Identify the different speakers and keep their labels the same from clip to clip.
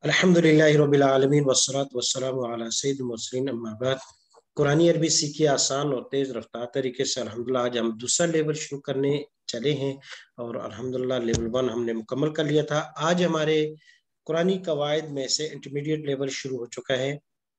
Speaker 1: अल्हम्दुलिल्लाह रब्बिल आलमीन वस्सलातु वस्सलामु अला सय्यिदिल मुरसलीन अम्मा बाद। कुरानी अरबी सीखिए आसान और तेज रफ्तार तरीके से। अल्हम्दुलिल्लाह आज हम दूसरा लेवल शुरू करने चले हैं और अल्हम्दुलिल्लाह लेवल 1 हमने मुकम्मल कर लिया था। आज हमारे कुरानी कवायद में से इंटरमीडिएट लेवल शुरू हो चुका है।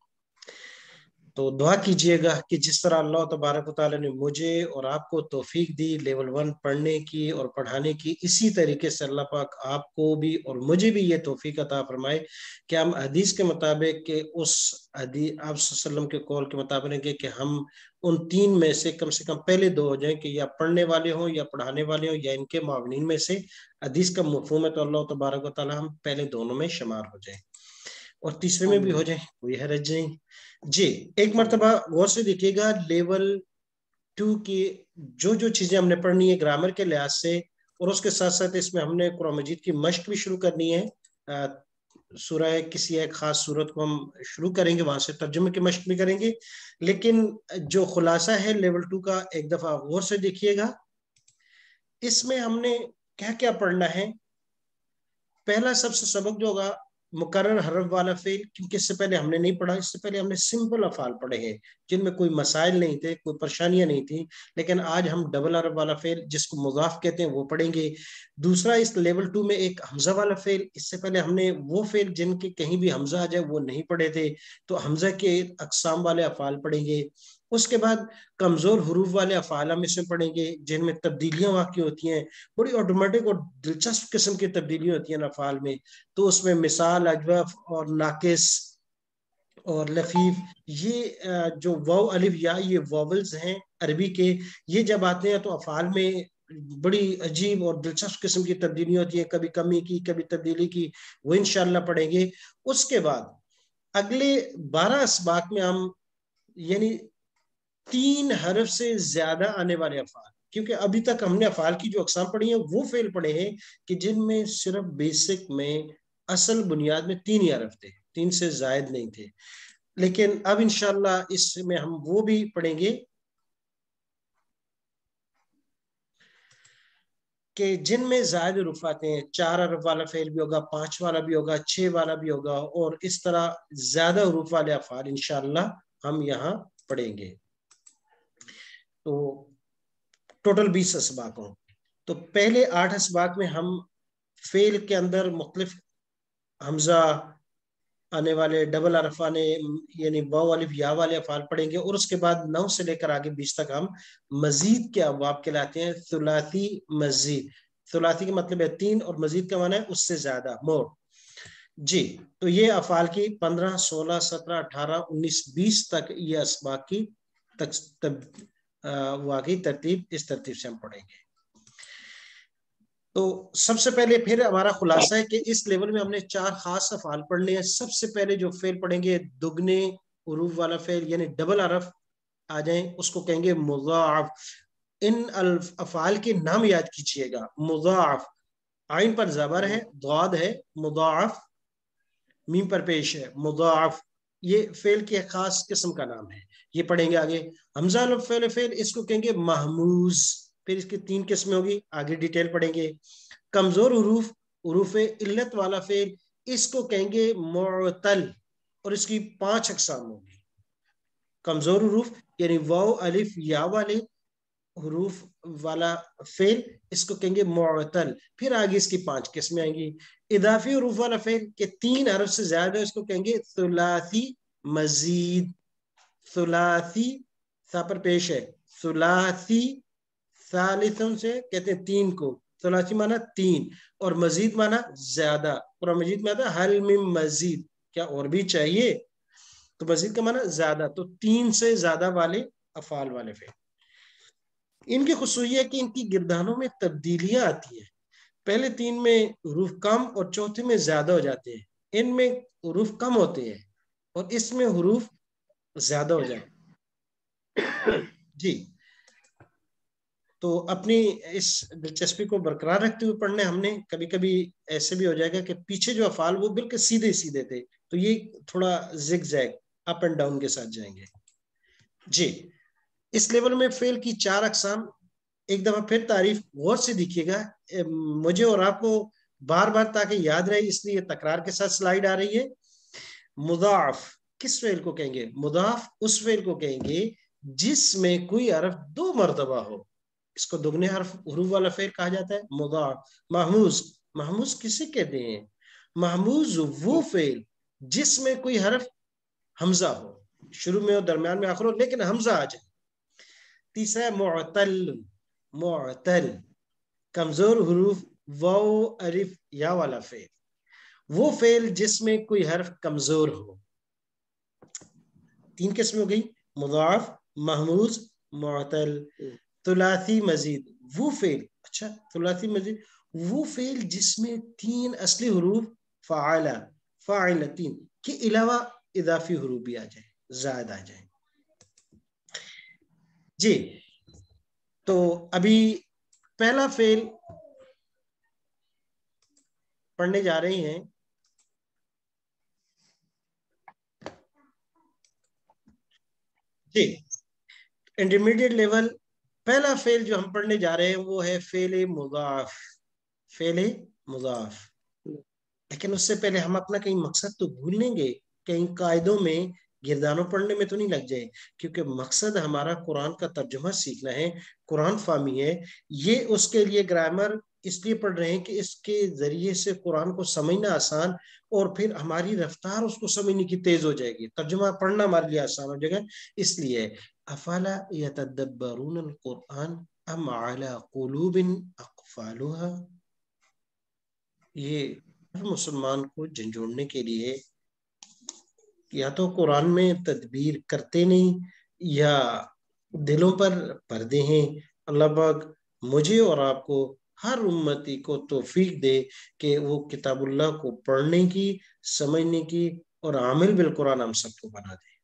Speaker 1: तो दुआ कीजिएगा कि जिस तरह अल्लाह तबारक व तआला ने मुझे और आपको तौफीक दी लेवल 1 पढ़ने की और पढ़ाने की, इसी तरीके से अल्लाह पाक आपको भी और मुझे भी ये तौफीक अता फरमाए कि हम हदीस के मुताबिक के उस हदीस आप सल्लल्लाहु अलैहि वसल्लम के कौल के मुताबिक कि हम उन तीन में से कम पहले दो हो जाएं कि या पढ़ने वाले हों या पढ़ाने वाले हों या इनके मावनीन में से हदीस का मफहूम है तो अल्लाह तबारक व तआला हम पहले दोनों में शुमार हो जाएं और तीसरे में भी हो जाए, कोई हरज नहीं जी। एक मरतबा गौर से देखिएगा, लेवल 2 की जो जो चीजें हमने पढ़नी है ग्रामर के लिहाज से, और उसके साथ साथ इसमें हमने कुरान मजीद की मश्क भी शुरू करनी है। सूरह किसी एक खास सूरत को हम शुरू करेंगे, वहां से तर्जुमे की मश्क भी करेंगे। लेकिन जो खुलासा है लेवल 2 का, एक दफा गौर से देखिएगा, इसमें हमने क्या क्या पढ़ना है। पहला सबसे सबक जो होगा मुकर्रर हरफ वाला फेल, क्योंकि इससे पहले हमने नहीं पढ़ा। इससे पहले हमने सिंपल अफाल पढ़े हैं जिनमें कोई मसाइल नहीं थे, कोई परेशानियां नहीं थी। लेकिन आज हम डबल हरफ वाला फेल, जिसको मुजाफ कहते हैं, वो पढ़ेंगे। दूसरा, इस लेवल 2 में एक हमजा वाला फेल। इससे पहले हमने वो फेल जिनके कहीं भी हमजा आ जाए वो नहीं पढ़े थे, तो हमजा के अकसाम वाले अफाल पढ़ेंगे। उसके बाद कमजोर हरूफ वाले अफाल हम इसमें पढ़ेंगे जिनमें तब्दीलियां वाक़ई होती हैं, बड़ी ऑटोमेटिक और दिलचस्प किस्म की तब्दीलियां होती हैं अफाल में। तो उसमें मिसाल, अजवफ और नाकिस और लफीफ, ये जो वाव अलिफ या, ये वॉवल्स हैं अरबी के। ये जब आते हैं तो अफाल में बड़ी अजीब और दिलचस्प किस्म की तब्दीलियां होती हैं, कभी कमी की कभी तब्दीली की, वो इंशाल्लाह पढ़ेंगे। उसके बाद अगले 12 असबाक में हम यानी 3 हरफ से ज्यादा आने वाले अफाल, क्योंकि अभी तक हमने अफाल की जो अकसाम पढ़ी है वो फेल पढ़े हैं कि जिनमें सिर्फ बेसिक में असल बुनियाद में 3 ही हरफ थे, 3 से जायद नहीं थे। लेकिन अब इंशाल्लाह इसमें हम वो भी पढ़ेंगे कि जिनमें जायद हरूफ आते हैं। 4 हरफ वाला फेल भी होगा, 5 वाला भी होगा, 6 वाला भी होगा, और इस तरह ज्यादा हरूफ वाले अफाल इंशाल्लाह हम यहाँ पढ़ेंगे। तो टोटल 20 असबाक हों। तो पहले 8 असबाक में हम फेल के अंदर मुख्तलिफ हमजा आने वाले, डबल हरफ आने यानी वाव अलिफ या वाले अफाल पढ़ेंगे। और उसके बाद 9 से लेकर आगे 20 तक हम मजीद के अबवाब कहलाते हैं। सुलासी मजीद, सुलासी का मतलब है 3 और मजीद का माना है उससे ज्यादा, मोर जी। तो ये अफाल की 15, 16, 17, 18, 19, 20 तक ये असबाक की वाकई तरतीब, इस तरतीब से हम पढ़ेंगे। तो सबसे पहले फिर हमारा खुलासा है कि इस लेवल में हमने 4 खास अफाल पढ़ने हैं। सबसे पहले जो फेल पढ़ेंगे दुगने उरूफ वाला फेल, यानी डबल हरफ आ जाए, उसको कहेंगे मुज़ाअफ। इन अफाल के नाम याद कीजिएगा। मुज़ाअफ, आइन पर ज़बर है, दाद है, मुज़ाअफ मीम पर पेश है, मुज़ाअफ। ये फेल की खास किस्म का नाम है, ये पढ़ेंगे आगे। हमजा फेल फेल, इसको कहेंगे महमूज। फिर इसकी 3 किस्में होगी, आगे डिटेल पढ़ेंगे। कमजोर उरूफ, उरूफ इल्लत वाला फेल, इसको कहेंगे मुअतल, और इसकी 5 अकसाम होगी। कमजोर उरूफ यानी वाव अलिफ या वाले हुरूफ वाला फेल, इसको कहेंगे मुअतल। फिर आगे इसकी 5 किस्में आएंगी। इदाफी हुरूफ वाला फेल के 3 हरफ से ज्यादा, इसको कहेंगे सुलासी मजीद। सुलासी सा पर पेश है, सुलासी सालिसन से कहते हैं 3 को। सुलासी माना 3 और मजीद माना ज्यादा। और मजीद में आता हल मिन मजीद, क्या और भी चाहिए, तो मजीद का माना ज्यादा। तो 3 से ज्यादा वाले अफाल वाले फेल, इनकी खुसूसियत है कि इनकी गिरदानों में तब्दीलियां आती हैं। पहले 3 में हरूफ कम और चौथे में ज्यादा हो जाते हैं। इनमें हरूफ कम होते हैं और इसमें हरूफ ज्यादा हो जाए जी। तो अपनी इस दिलचस्पी को बरकरार रखते हुए पढ़ने, हमने कभी कभी ऐसे भी हो जाएगा कि पीछे जो अफाल वो बिल्कुल सीधे सीधे थे, तो ये थोड़ा zig zag up and down के साथ जाएंगे जी। इस लेवल में फेल की 4 अकसाम। एक दफा फिर तारीफ गौर से देखिएगा, मुझे और आपको بار بار تاکہ یاد رہے اس لیے تکرار کے ساتھ سلائیڈ آ رہی ہے. مضاعف کس فعل کو کہیں گے؟ مضاف اس فعل کو کہیں گے جس میں کوئی حرف 2 مرتبہ ہو. اس کو دگنے حروف والا فعل کہا جاتا ہے مضاعف. محموز، محموز کسے کہتے ہیں؟ محموز وہ فعل جس میں کوئی حرف حمزہ ہو، شروع میں اور درمیان میں آخر ہو لیکن حمزہ آ جائے. تیسرا معتل، معتل کمزور حروف واو الف یا والا فعل، وہ فعل جس میں کوئی حرف کمزور ہو. 3 قسم ہو گئی، مضاعف، محموز، معتل. ثلاثی مزید وہ فعل، اچھا ثلاثی مزید وہ فعل جس میں 3 اصلی حروف فعل، فاعل 3 کے علاوہ اضافی حروف بھی آ جائیں، زائد آ جائیں. جی تو ابھی پہلا فعل پڑھنے جا رہے ہیں. جی انٹرمیڈیٹ لیول پہلا فعل جو ہم پڑھنے جا رہے ہیں وہ ہے فعل مضاعف. فعل مضاعف، لیکن اس سے پہلے ہم اپنا کہیں مقصد تو بھول لیں گے، کہیں قاعدوں میں گردانوں پڑھنے میں تو نہیں لگ جائے، کیونکہ مقصد ہمارا قرآن کا ترجمہ سیکھنا ہے، قرآن فہمی ہے. یہ اس کے لیے گرامر اس لیے پڑھ رہے ہیں کہ اس کے ذریعے سے قرآن کو سمجھنا آسان اور پھر ہماری رفتار اس کو سمجھنے کی تیز ہو جائے گی، ترجمہ پڑھنا ہمارے لیے آسان ہو جائے گا. اس لیے افلا یتدبرون القرآن ام علی قلوب اقفالها، یہ مسلمان کو جھنجھوڑنے کے لیے یا تو قرآن میں تدبیر کرتے نہیں یا دلوں پر پردے ہیں. اللہ پاک مجھے اور آپ کو ہر امتی کو توفیق دے کہ وہ کتاب اللہ کو پڑھنے کی، سمجھنے کی اور عامل بالقرآن ہم سب کو بنا دے.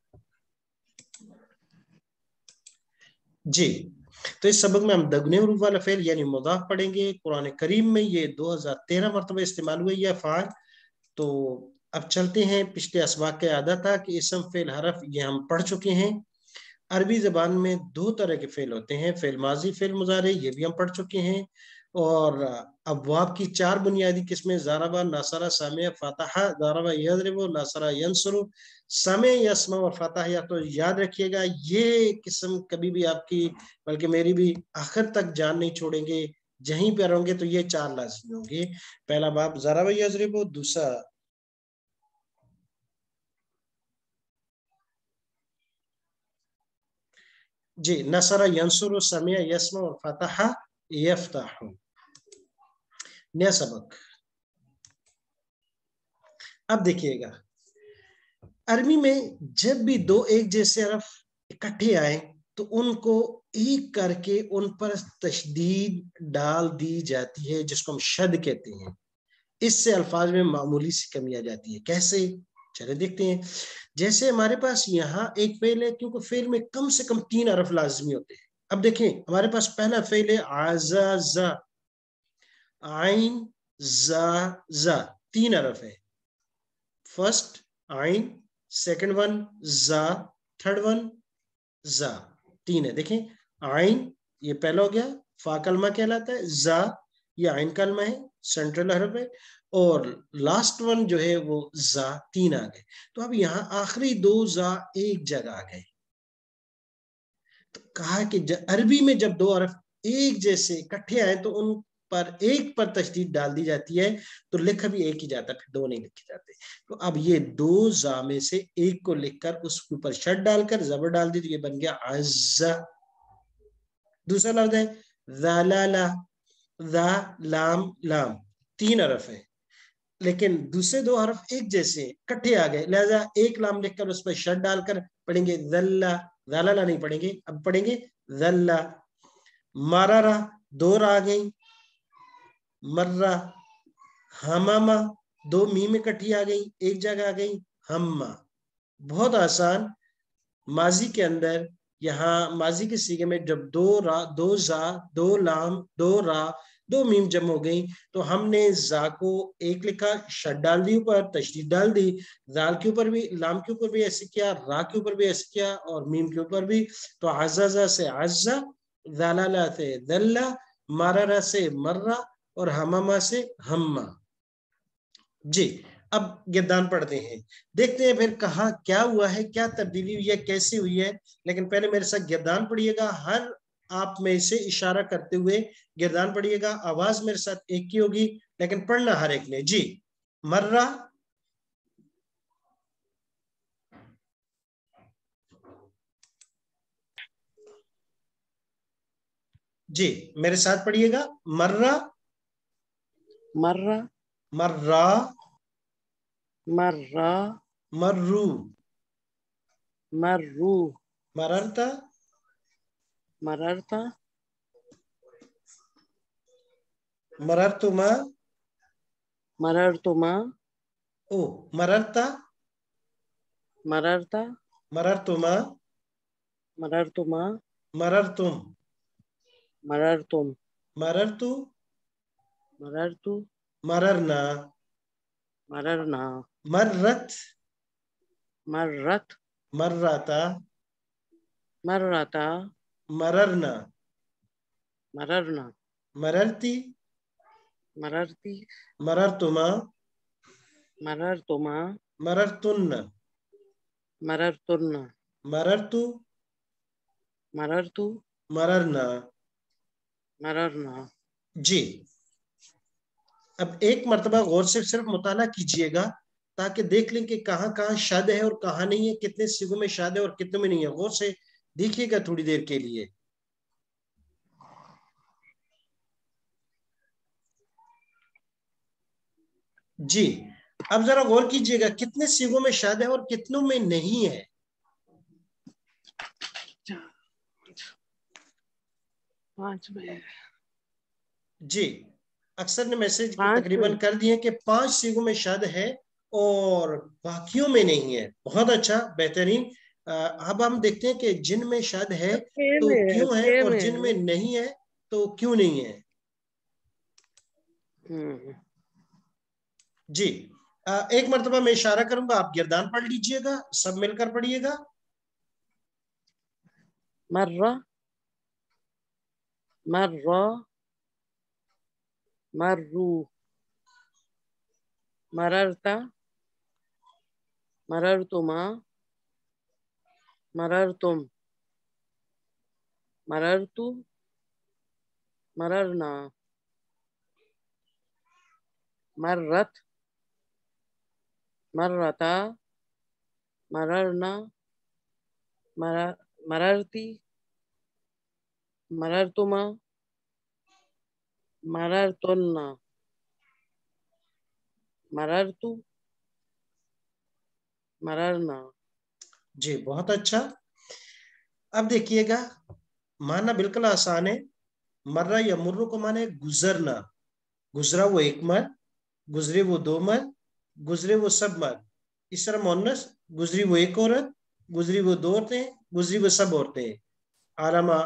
Speaker 1: جی تو اس سبق میں ہم دگنے حروف والا فعل یعنی مضاف پڑھیں گے. قرآن کریم میں یہ 2013 مرتبہ استعمال ہوئی ہے فعل. تو اب چلتے ہیں، پچھلے اسباق کا عادت تھا کہ اسم فعل حرف یہ ہم پڑھ چکے ہیں. عربی زبان میں 2 طرح کے فعل ہوتے ہیں، فعل ماضی، فعل مضارع، یہ بھی ہم پڑھ چکے ہیں. اور ابواب کی 4 بنیادی قسمیں ضربہ، نصرہ، سمع، فتح. ضربہ یضرب، نصرہ ینصر، سمع، یسمع اور فتح. یا تو یاد رکھیے گا یہ قسم کبھی بھی آپ کی بلکہ میری بھی آخر تک جان نہیں چھوڑیں گے، جہیں پہ رہوں گے تو یہ 4 لازمی ہوں گے. پہلا باب ضربہ یضرب، دوسرا جی نصر ینصر، سمع یسمع اور فتح یفتح. نیا سبق. اب دیکھیے گا عربی میں جب بھی 2 ایک جیسے حرف اکٹھے آئیں تو ان کو ایک کر کے ان پر تشدید ڈال دی جاتی ہے جس کو ہم شد کہتے ہیں. اس سے الفاظ میں معمولی سی کمی آ جاتی ہے. کیسے؟ چلے دیکھتے ہیں. جیسے ہمارے پاس یہاں ایک فعل ہے، کیونکہ فعل میں کم سے کم 3 حرف لازمی ہوتے ہیں. اب دیکھیں ہمارے پاس پہلا فعل ہے عزز، عین زا زا، 3 حرف ہے. فرسٹ عین، سیکنڈ ون زا، تھرڈ ون زا، 3 ہے. دیکھیں عین یہ پہلا ہو گیا، فا کلمہ کہلاتا ہے. زا یہ عین کلمہ ہے، سینٹرل حرف ہے. اور لاسٹ ون جو ہے وہ زا، 3 آ گئے. تو اب یہاں آخری 2 زا ایک جگہ آ گئے. تو کہا کہ عربی میں جب 2 حرف ایک جیسے اکٹھے آئے تو ان پر ایک پر تشدید ڈال دی جاتی ہے، تو لکھا بھی ایک ہی جاتا ہے، پھر 2 نہیں لکھے جاتے. تو اب یہ 2 زا میں سے ایک کو لکھ کر اس کے اوپر شد ڈال کر زبر ڈال دی تو یہ بن گیا عزا. دوسرا لفظ ہے ذلالا، ذا لام لام، 3 حرف ہے لیکن دوسرے 2 حرف ایک جیسے اکٹھے آ گئے، لہذا ایک لام لکھ کر اس پر شد ڈال کر پڑھیں گے ذلا. ذلالا نہیں پڑھیں گے، اب پڑھیں گے ذلا. مررا 2 آ گئی، مرہ. ہماما 2 میم اکٹھی آ گئی، ایک جگہ آ گئی ہما. بہت آسان. ماضی کے اندر یہاں ماضی کے سیغے میں جب 2 را، 2 زا، 2 لام، 2 را، 2 میم جمع ہو گئی تو ہم نے زا کو ایک لکھا، شد ڈال دی، اوپر تشدید ڈال دی. زال کے اوپر بھی، لام کے اوپر بھی ایسے کیا، را کے اوپر بھی ایسے کیا اور میم کے اوپر بھی. تو عززا سے عزا، ذلالا سے ذلا، مررا سے مرہ اور ہماما سے ہما. جی اب گردان پڑھتے ہیں، دیکھتے ہیں پھر کہاں کیا ہوا ہے، کیا تبدیلی ہوئی ہے، کیسی ہوئی ہے. لیکن پہلے میرے ساتھ گردان پڑھیے گا، ہر آپ میں سے اشارہ کرتے ہوئے گردان پڑھیے گا. آواز میرے ساتھ ایک کی ہوگی لیکن پڑھنا ہر ایک نے. جی مرہ، جی میرے ساتھ پڑھیے گا. مرہ،
Speaker 2: مرہ،
Speaker 1: مرہ،
Speaker 2: مرہ،
Speaker 1: مرو،
Speaker 2: مرو،
Speaker 1: مررتا،
Speaker 2: مررتا،
Speaker 1: مررتما،
Speaker 2: مررتما،
Speaker 1: او مررتا،
Speaker 2: مررتا،
Speaker 1: مررتما،
Speaker 2: مررتما،
Speaker 1: مررتم،
Speaker 2: مررتم،
Speaker 1: مررتو،
Speaker 2: مررتو،
Speaker 1: مررنا،
Speaker 2: مررنا،
Speaker 1: مرت،
Speaker 2: مرت،
Speaker 1: مرتا،
Speaker 2: مرتا،
Speaker 1: مررنا،
Speaker 2: مررنا،
Speaker 1: مررتی،
Speaker 2: مررتی،
Speaker 1: مررتما،
Speaker 2: مررتما،
Speaker 1: مررتن،
Speaker 2: مررتن،
Speaker 1: مررتو،
Speaker 2: مررتو،
Speaker 1: مررنا.
Speaker 2: مررنا.
Speaker 1: جی اب ایک مرتبہ غور سے صرف مطالعہ کیجئے گا تاکہ دیکھ لیں کہ کہاں کہاں شاد ہے اور کہاں نہیں ہے، کتنے صیغوں میں شاد ہے اور کتنے میں نہیں ہے. غور سے دیکھیے گا تھوڑی دیر کے لیے. جی اب ذرا غور کیجئے گا کتنے صیغوں میں شاد ہے اور کتنوں میں نہیں ہے. جی اکثر نے میسج تقریباً کر دیے کہ 5 صیغوں میں شاد ہے اور باقیوں میں نہیں ہے. بہت اچھا، بہترین. اب ہم دیکھتے ہیں کہ جن میں شاد ہے تو کیوں ہے اور جن میں نہیں ہے تو کیوں نہیں ہے. جی ایک مرتبہ میں اشارہ کروں گا، آپ گردان پڑھ لیجئے گا، سب مل کر پڑھیے گا.
Speaker 2: مرہ، مرہ، مرو، مررتا، مررتما، مررتم، مررتو، مررنا، مرت، مرتا، مررنا، مررتی، مررتما، مررتن، مررتو، مررنا.
Speaker 1: جی بہت اچھا. اب دیکھیے گا معنی بالکل آسان ہے. مرہ یا مرو کو معنی گزرنا، گزرا وہ ایک مرد، گزرے وہ 2 مرد، گزرے وہ سب مرد. اس طرح مؤنث گزری وہ ایک عورت، گزری وہ 2 عورتیں، گزری وہ سب عورتیں. عالمہ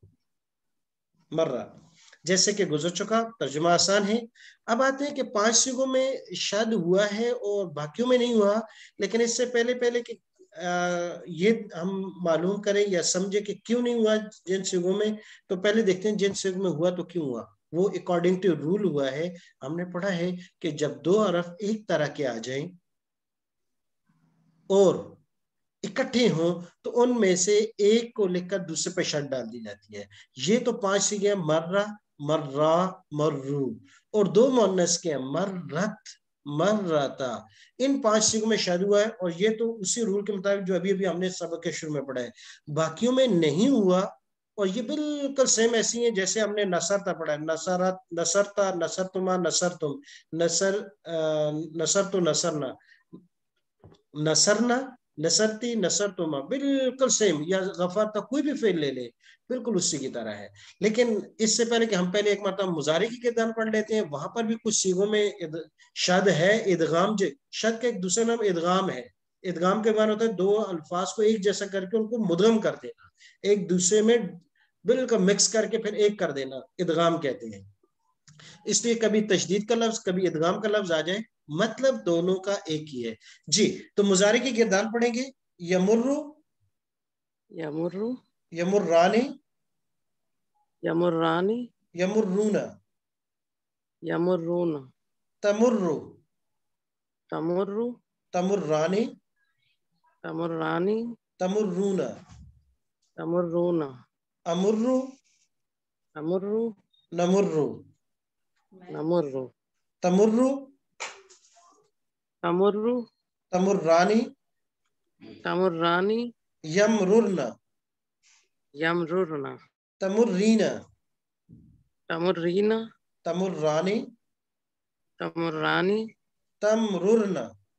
Speaker 1: مرہ جیسے کہ گزر چکا، ترجمہ آسان ہے. اب آتے ہیں کہ 5 صیغوں میں شاد ہوا ہے اور باقیوں میں نہیں ہوا. لیکن اس سے پہلے کہ یہ ہم معلوم کریں یا سمجھیں کہ کیوں نہیں ہوا جن صیغوں میں، تو پہلے دیکھتے ہیں جن صیغوں میں ہوا تو کیوں ہوا. وہ اکارڈنگ ٹو رول ہوا ہے. ہم نے پڑھا ہے کہ جب 2 حرف ایک طرح کے آ جائیں اور اکٹھے ہوں تو ان میں سے ایک کو لکھ کر دوسرے پہ شرط ڈال دی جاتی ہے. یہ تو 5 صیغے ہیں، مرہ، مرہ، مرو. اور 2 مؤنث کے ہیں، مرت، مرتا. ان 5 صیغوں میں شاد ہوا ہے اور یہ تو اسی رول کے مطابق جو ابھی ہم نے سبق کے شروع میں پڑھا ہے. باقیوں میں نہیں ہوا اور یہ بالکل سیم ایسی ہیں جیسے ہم نے نصرتا پڑھا ہے. نصرت، نصرتا، نصرتما، نصرتم، نصرتو، نصرنا، نصرنا، نصرتی، نصرتما، بالکل سیم. یا غفرتا، کوئی بھی فعل لے لے بالکل اسی کی طرح ہے. لیکن اس سے پہلے کہ ہم پہلے ایک مرتبہ مضارع کی گردان پڑھ لیتے ہیں. وہاں پر بھی کچھ صیغوں میں شد ہے. ادغام، شد کا ایک دوسرا نام ادغام ہے. ادغام کے معنی ہوتا ہے 2 الفاظ کو ایک جیسا کر کے ان کو مدغم کر دینا، ایک دوسرے میں بالکل مکس کر کے پھر ایک کر دینا، ادغام کہتے ہیں. اس لیے کبھی تشدید کا لفظ کبھی ادغام کا لفظ آ جائے، مطلب دونوں کا ایک ہی ہے. جی تو مضارع کی گردان پڑھیں گے. یمرو،
Speaker 2: یمرو،
Speaker 1: یمرانی،
Speaker 2: تمر
Speaker 1: تمرانی
Speaker 2: تمرانی
Speaker 1: تمرون
Speaker 2: تمرون
Speaker 1: امر
Speaker 2: امر
Speaker 1: نمر
Speaker 2: نمر
Speaker 1: تمر
Speaker 2: تمر
Speaker 1: تمرانی
Speaker 2: تمرانی
Speaker 1: یمررن
Speaker 2: یمررن
Speaker 1: تمرین
Speaker 2: تمرین
Speaker 1: تمرانی
Speaker 2: تمرانی
Speaker 1: تمررن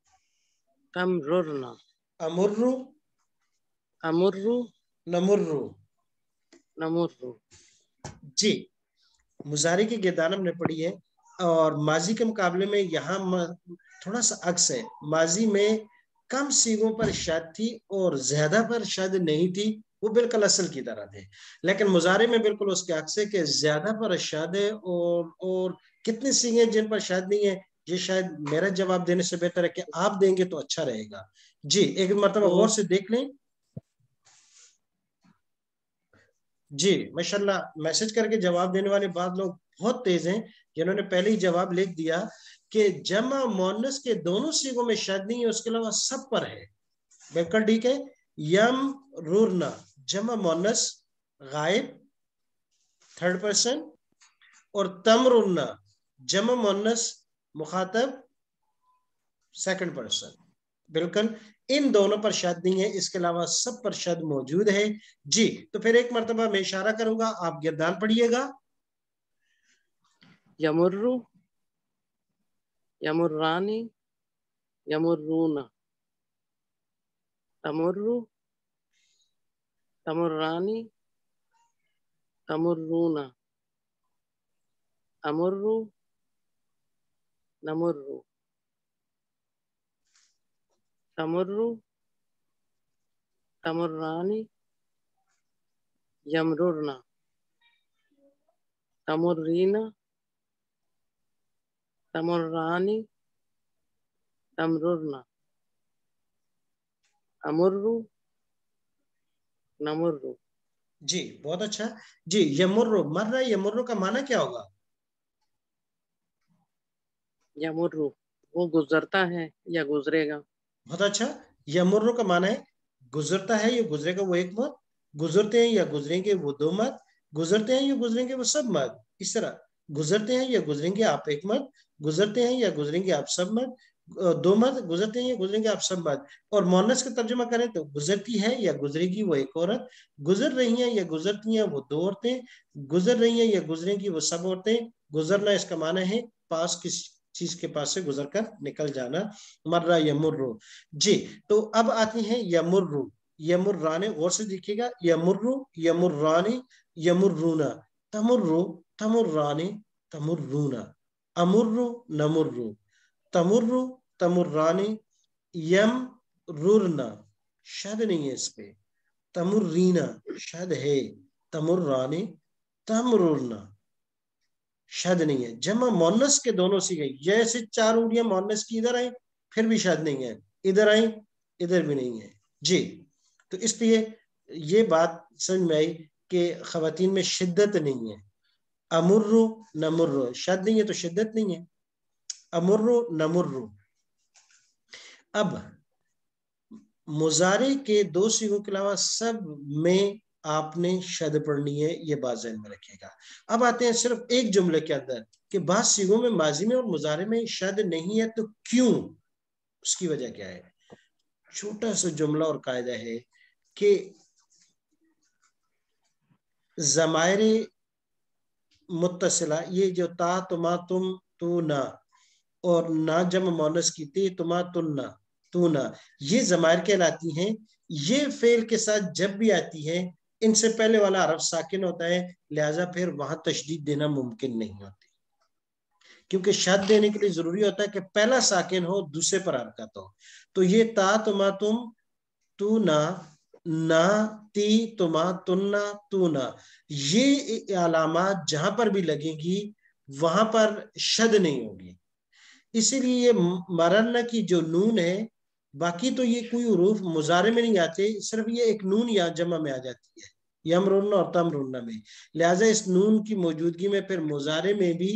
Speaker 2: تمررن
Speaker 1: امر
Speaker 2: امر
Speaker 1: نمر
Speaker 2: نمر
Speaker 1: جی مضارع کی گردان ہم نے پڑھی ہے اور ماضی کے مقابلے میں یہاں تھوڑا سا عکس ہے. ماضی میں کم سیغوں پر شد تھی اور زیادہ پر شد نہیں تھی, وہ بالکل اصل کی طرح تھے. لیکن مضارع میں بالکل اس کے عکس ہے کہ زیادہ پر شد ہے اور کتنے سیغے جن پر شد نہیں ہے. یہ شاید میرا جواب دینے سے بہتر ہے کہ آپ دیں گے تو اچھا رہے گا. جی ایک مرتبہ غور سے دیکھ لیں. جی ماشاءاللہ میسج کر کے جواب دینے والے بعض لوگ بہت تیز ہیں جنہوں نے پہلے ہی جواب لکھ دیا کہ جمع مؤنث کے دونوں صیغوں میں شد نہیں ہے, اس کے علاوہ سب پر ہے. بالکل ٹھیک ہے. یم رورنا جمع مؤنث غائب تھرڈ پرسن, اور تمرنا جمع مؤنث مخاطب سیکنڈ پرسن. بالکل ان دونوں پر شد نہیں ہے, اس کے علاوہ سب پر شد موجود ہے. جی تو پھر ایک مرتبہ میں اشارہ کروں گا, آپ گردان پڑھیے گا.
Speaker 2: یمر یمرانی یمرون تمر تمرانی تمرون امر نمر تمر تمرانی یمررن تمرین تمرانی تمررن امر نمر.
Speaker 1: جی بہت اچھا. جی یمرو مرہ یمرو کا معنی کیا ہوگا؟
Speaker 2: یمر وہ گزرتا ہے یا گزرے گا.
Speaker 1: بہت اچھا. یمرو کا معنی ہے گزرتا ہے یا گزرے گا وہ ایک مت, گزرتے ہیں یا گزریں گے وہ دو مت, گزرتے ہیں یا گزریں گے وہ سب مت. اس طرح گزرتے ہیں یا گزریں گے آپ ایک مت, گزرتے ہیں یا گزریں گے آپ سب مت, دو مت, گزرتے ہیں یا گزریں گے آپ سب مت. اور مؤنث کا ترجمہ کریں تو گزرتی ہے یا گزرے گی وہ ایک عورت, گزر رہی ہیں یا گزرتی ہیں وہ دو عورتیں, گزر رہی ہیں یا گزریں گی وہ سب عورتیں. گزرنا اس کا معنی ہے پاس کسی چیز کے پاس سے گزر کر نکل جانا. مرہ یمرو. جی تو اب آتی ہیں یمرو یمرانے. غور سے دیکھیے گا. یمرو یمرانی یمرونا تمرو تمرانی تمرونا امرو نمرو تمرو تمرانی یم رورنا شد نہیں ہے اس پہ, تمرینا شد ہے, تمرانی تمرورنا شد نہیں ہے. جمع مؤنث کے دونوں سی گئی, جیسے چار انگلیاں مؤنث کی ادھر آئیں پھر بھی شد نہیں ہے, ادھر آئیں ادھر بھی نہیں ہے. جی تو اس لیے یہ بات سمجھ میں آئی کہ خواتین میں شدت نہیں ہے. امرو نمرو شد نہیں ہے تو شدت نہیں ہے. امرو نمرو. اب مضارع کے دو صیغوں کے علاوہ سب میں آپ نے شد پڑھنی ہے, یہ بات ذہن میں رکھیے گا. اب آتے ہیں صرف ایک جملے کے اندر کہ بعض صیغوں میں ماضی میں اور مضارع میں شد نہیں ہے تو کیوں, اس کی وجہ کیا ہے. چھوٹا سا جملہ اور قاعدہ ہے کہ ضمائر متصلہ, یہ جو تا تما تم تو نا اور نا جمع مؤنث کی تی تما تننا تو نا, یہ ضمائر کہلاتی ہیں. یہ فعل کے ساتھ جب بھی آتی ہے ان سے پہلے والا حرف ساکن ہوتا ہے, لہذا پھر وہاں تشدید دینا ممکن نہیں ہوتی, کیونکہ شد دینے کے لیے ضروری ہوتا ہے کہ پہلا ساکن ہو دوسرے پر حرکت ہو. تو یہ تا تما تم تو نا تی تما تننا تو نا, یہ علامات جہاں پر بھی لگیں گی وہاں پر شد نہیں ہوگی. اسی لیے یہ مرنا کی جو نون ہے, باقی تو یہ کوئی حروف مضارع میں نہیں آتے, صرف یہ ایک نون یا جمع میں آ جاتی ہے, یمرنا اور تمرنا میں. لہٰذا اس نون کی موجودگی میں پھر مضارع میں بھی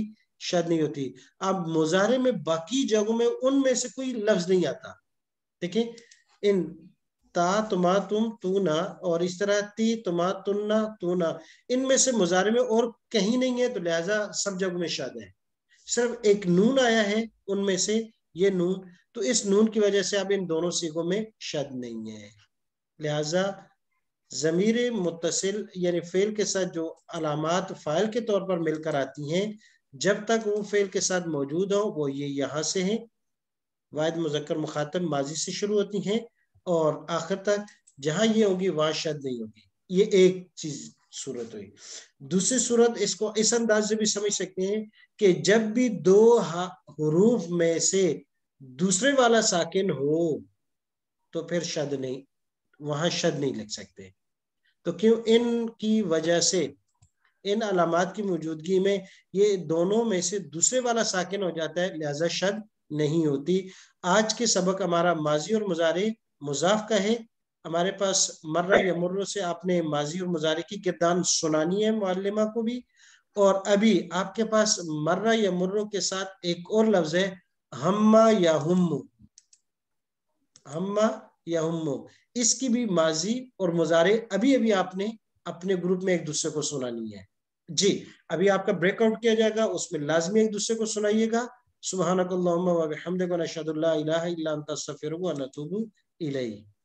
Speaker 1: شد نہیں ہوتی. اب مضارع میں باقی جگہوں میں ان میں سے کوئی لفظ نہیں آتا. دیکھیں ان تا تما تم تو نا اور اس طرح تی تما تننا تو نا ان میں سے مضارع میں اور کہیں نہیں ہے، تو لہذا سب جگہوں میں شد ہے. صرف ایک نون آیا ہے ان میں سے، یہ نون، تو اس نون کی وجہ سے اب ان دونوں صیغوں میں شد نہیں ہے. لہذا ضمیر متصل یعنی فعل کے ساتھ جو علامات فاعل کے طور پر مل کر آتی ہیں، جب تک وہ فعل کے ساتھ موجود ہو وہ یہ یہاں سے ہیں، واحد مذکر مخاطب ماضی سے شروع ہوتی ہیں، اور آخر تک جہاں یہ ہوگی وہاں شد نہیں ہوگی. یہ ایک چیز صورت ہوئی. دوسری صورت اس کو اس انداز سے بھی سمجھ سکتے ہیں کہ جب بھی دو حروف میں سے دوسرے والا ساکن ہو تو پھر شد نہیں، وہاں شد نہیں لگ سکتے. تو کیوں؟ ان کی وجہ سے، ان علامات کی موجودگی میں یہ دونوں میں سے دوسرے والا ساکن ہو جاتا ہے، لہذا شد نہیں ہوتی. آج کے سبق ہمارا ماضی اور مضارع مضاف کا ہے. ہمارے پاس مرہ یا مرو سے آپ نے ماضی اور مضارع کی گردان سنانی ہے معلمہ کو بھی، اور ابھی آپ کے پاس مرہ یا مرو کے ساتھ ایک اور لفظ ہے ہما یا ہمو. ہما یا ہمو، اس کی بھی ماضی اور مضارع ابھی ابھی آپ نے اپنے گروپ میں ایک دوسرے کو سنانی ہے. جی ابھی آپ کا بریک آؤٹ کیا جائے گا، اس میں لازمی ایک دوسرے کو سنائیے گا. سبحانک اللہم و بحمدک نشہد لا الہ الا انت نستغفرک و نتوب الیک.